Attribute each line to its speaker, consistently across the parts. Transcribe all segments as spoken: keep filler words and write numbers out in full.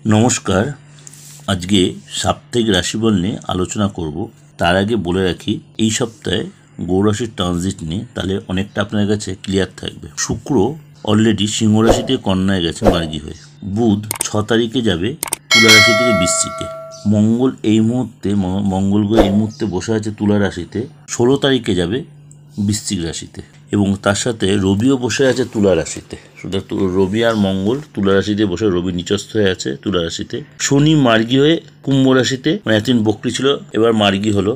Speaker 1: নমস্কার। আজকে সাপ্তাহিক রাশিফল নিয়ে আলোচনা করব। তার আগে বলে রাখি, এই সপ্তাহে গৌরাশির ট্রানজিট নিয়ে তাহলে অনেকটা আপনার কাছে ক্লিয়ার থাকবে। শুক্র অলরেডি সিংহ রাশি থেকে কন্যায় গেছে মার্গী হয়ে। বুধ ছ তারিখে যাবে তুলা রাশি থেকে বৃশ্চিকে। মঙ্গল এই মুহূর্তে মঙ্গল গ্রহ এই মুহূর্তে বসে আছে তুলা রাশিতে, ষোলো তারিখে যাবে বৃশ্চিক রাশিতে, এবং তার সাথে রবিও বসে আছে তুলা রাশিতে। সুতরাং রবি আর মঙ্গল তুলা রাশিতে বসে, রবি নিচস্থ হয়ে আছে তুলা রাশিতে। শনি মার্গী হয়ে কুম্ভ রাশিতে, মানে এতদিন বক্রী ছিল, এবার মার্গী হলো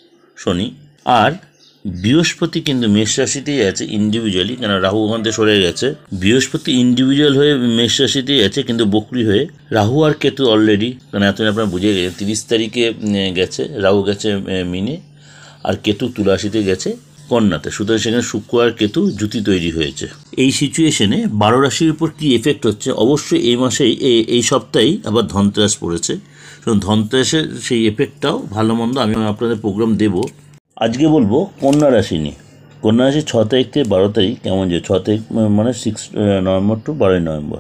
Speaker 1: শনি। আর বৃহস্পতি কিন্তু মেষ রাশিতেই আছে ইন্ডিভিজুয়ালি, কেন রাহু ওখান থেকে সরে গেছে। বৃহস্পতি ইন্ডিভিজুয়াল হয়ে মেষ রাশিতেই আছে, কিন্তু বক্রী হয়ে। রাহু আর কেতু অলরেডি, কারণ এতদিন আপনারা বুঝে গেছেন, তিরিশ তারিখে গেছে রাহু, গেছে মিনে, আর কেতু তুলা রাশিতে গেছে কন্যাতে। সুতরাং সেখানে শুক্র আর কেতু জুতি তৈরি হয়েছে। এই সিচুয়েশনে বারো রাশির উপর কী এফেক্ট হচ্ছে, অবশ্যই এই মাসেই এই সপ্তাহেই আবার ধনতেরাস পড়েছে। ধনতেরাসের সেই এফেক্টটাও ভালো মন্দ আমি আপনাদের প্রোগ্রাম দেব। আজকে বলবো কন্যা রাশি নিয়ে। কন্যা রাশি ছ তারিখ থেকে বারো তারিখ কেমন যে, ছ তারিখ মানে সিক্স নভেম্বর টু বারোই নভেম্বর।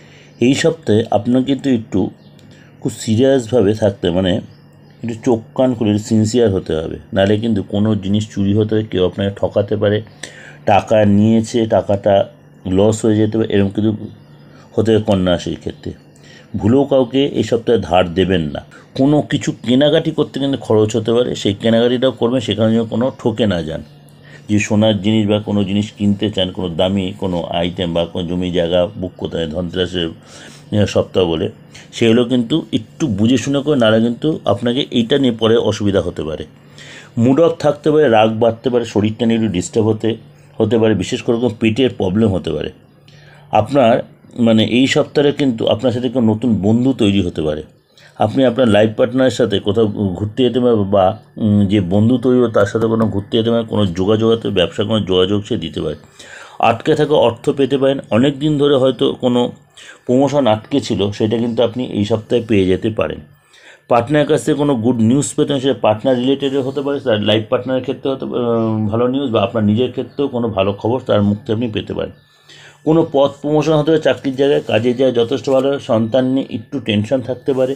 Speaker 1: এই সপ্তাহে আপনার কিন্তু একটু খুব সিরিয়াসভাবে থাকতে, মানে একটু চোখ কান করে সিনসিয়ার হতে হবে, নাহলে কিন্তু কোনো জিনিস চুরি হতে হবে, কেউ আপনাকে ঠকাতে পারে, টাকা নিয়েছে টাকাটা লস হয়ে যেতে পারে, এরকম কিন্তু হতে হবে কন্যা রাশির ক্ষেত্রে। ভুলেও কাউকে এই সপ্তাহে ধার দেবেন না। কোনো কিছু কেনাকাটি করতে কিন্তু খরচ হতে পারে, সেই কেনাকাটিটাও করবেন, সেখানে যেন কোনো ঠকে না যান। যে সোনার জিনিস বা কোনো জিনিস কিনতে চান, কোনো দামি কোনো আইটেম বা কোনো জমি জায়গা বুক করতে হয় ধনতেরাসের সপ্তাহ বলে, সেগুলো কিন্তু একটু বুঝে শুনে করে, নাহলে কিন্তু আপনাকে এইটা নিয়ে পরে অসুবিধা হতে পারে। মুড অফ থাকতে পারে, রাগ বাড়তে পারে, শরীরটা নিয়ে একটু ডিস্টার্ব হতে হতে পারে, বিশেষ করে কোনো পেটের প্রবলেম হতে পারে। আপনার মানে এই সপ্তাহে কিন্তু আপনার সাথে কোনো নতুন বন্ধু তৈরি হতে পারে। আপনি আপনার লাইফ পার্টনারের সাথে কোথাও ঘুরতে যেতে পারেন, বা যে বন্ধু তৈরি হবে তার সাথে কোনো ঘুরতে যেতে পারেন, কোনো যোগাযোগ, ব্যবসা কোনো যোগাযোগ সে দিতে পারে। আটকে থাকা অর্থ পেতে পারেন। অনেক দিন ধরে হয়তো কোনো প্রমোশন আটকে ছিল, সেটা কিন্তু আপনি এই সপ্তাহে পেয়ে যেতে পারেন। পার্টনারের কাছ থেকে কোনো গুড নিউজ পেতেন, সেটা পার্টনার রিলেটেডও হতে পারে, তার লাইফ পার্টনারের ক্ষেত্রে হতে ভালো নিউজ, বা আপনার নিজের ক্ষেত্রেও কোনো ভালো খবর তার মুখ থেকে আপনি পেতে পারেন। কোনো পদ প্রমোশন হতে পারে, চাকরির জায়গায় কাজে যায় যথেষ্ট ভালো। সন্তান নিয়ে একটু টেনশন থাকতে পারে,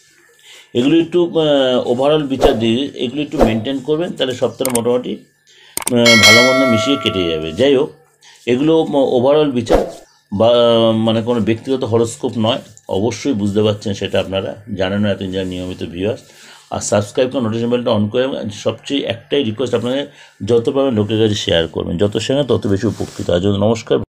Speaker 1: এগুলো একটু ওভারঅল বিচার দিয়ে এগুলো একটু মেনটেন করবেন, তাহলে সপ্তাহে মোটামুটি ভালো মন্দ মিশিয়ে কেটে যাবে। যাই হোক, এগুলো ওভারঅল বিচার, বা মানে কোনো ব্যক্তিগত হরস্কোপ নয়, অবশ্যই বুঝতে পারছেন সেটা, আপনারা জানেন এত যারা নিয়মিত ভিউয়ার্স। আর সাবস্ক্রাইব করে নোটিফিকেশন বেলটা অন করে, সবচেয়ে একটাই রিকোয়েস্ট, আপনাকে যত পারবেন লোকের কাছে শেয়ার করবেন, যত শেয়ার তত বেশি উপকৃত। আজ নমস্কার।